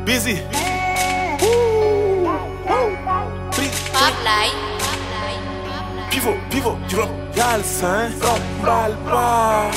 Busy. Pivot, juróom gaal sain from Balba.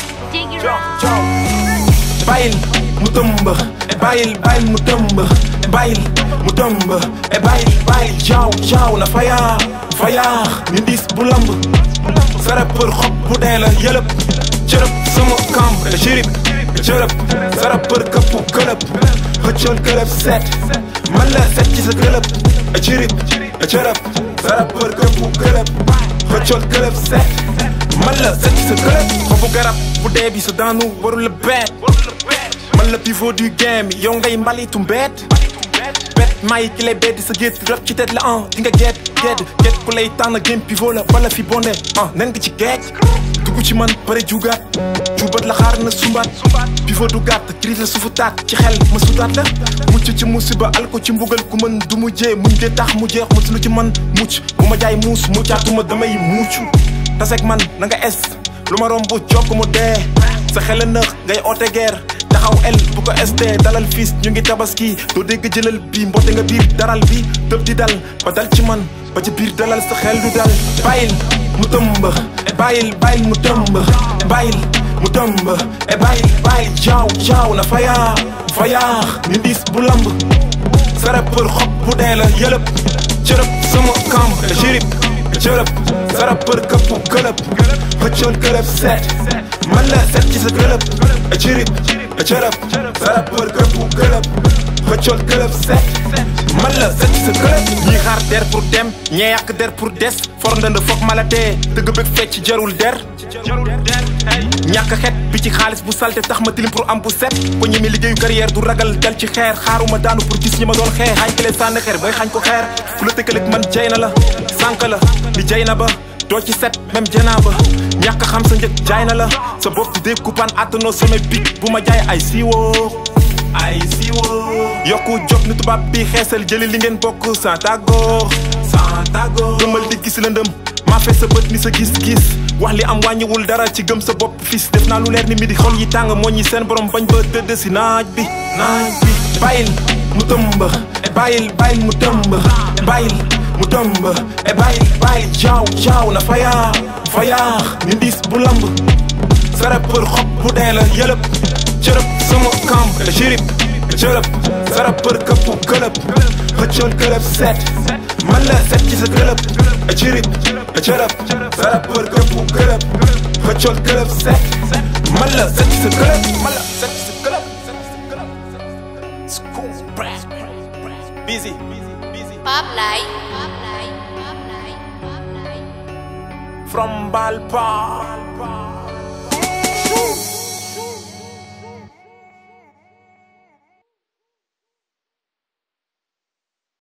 Bàyyil mu tëmb bàyyil mu tëmb bàyyil mu tëmb bàyyil jaaw na fayaa ni ndiis bu lamb sa rappeur xob bu dee la yëlëb cërëb sama kamb cërëb sa rappeur këppu këlëb xëccoon këlëb set man la set ci sa këlëb cërëb sa rappeur këppu këlëb xëccoon këlëb set man la set ci sa këlëb xobu garab bu dee bi sa daanu warul la beet man la pivot du game yow ngay mbalitu mbeet bet may ki lay beddi sa géet rap ci tet la di nga get ku lay tànn game pivot la wala fi bonde nen nga ci geej dugg ci man pare jugaat jubat la xaar na sumbaat pivot du gàtt crise la suufu taat ci xel ma sutaat la mucc ci musiba al ko ci mbugal ku mën du mujjee muñ dee tax mu jeex musulu ci man mucc bu ma jaay muus muccaatuma damay muccu taseeg man na nga es lu ma romb jokk mu dee sa xel a nëx ngay oote guerre taxaw el bu ko ST dalal fiis ñu ngi tabaski doo dégg jëlal bi mboote nga biir daral bi tëb di dal ba dal ci man ba ci biir dalal sa xel du dal bàyyil mu tëmb bàyyil mu tëmb bàyyil mu tëmb bàyyil jaaw na fayaa ni ndiis bu lamb sa rappeur xob bu dee la yëlëb cërëb sama kamb cërëb sa rappeur këppu këlëb xëccoon këlëb set man la set ci sa këlëb cërëb sa rappeur këppu këlëb xëccoon këlëb set man la set ci sa këlëb ñii xaar der pour dem ñee yàq der pour des for ndënd foog mala dee dëgg bëgg fecc jarul der ñàkk xet bi ci xaalis bu salte tax ma tilim pour am bu set ko ñi mi liggéeyu carrière du ragal dal ci xeer xaaruma daanu pour gis ñi ma doon xeer xaañ kele sànni xeer bay xaañ ko xeer ku la tëkkaleeg man jay na la sànk la li jay na ba doo ci set même janaa ba ñàkk xam sa njëg jaay na la sa bopp dee coupaan attanoo sama big bu ma jaay ay siiwoo yokku jot ni tubaab bi xeesal jëli li ngeen bokk sans tàggoo gëmal di gis lëndëm maa fees sa bët ni sa gis-gis wax li am wàññiwul dara ci gëm sa bopp fis def naa lu leer ni midi xol yi tàng moo ñi seen borom bañ ba tëdd si naaj bi bàyyil mu tëmb bàyyil mu tëmb bàyyil jaaw na fayaa ni ndiis bu lamb sa rappeur xob bu dee la yëlëb cërëb sama kamb cërëb sa rappeur këppu këlëb xëccoon këlëb set man la set ci sa këlëb cërëb sa rappeur këppu këlëb xëccoon këlëb set man la set ci sa këlëb Busy. Pop Light. From Balba.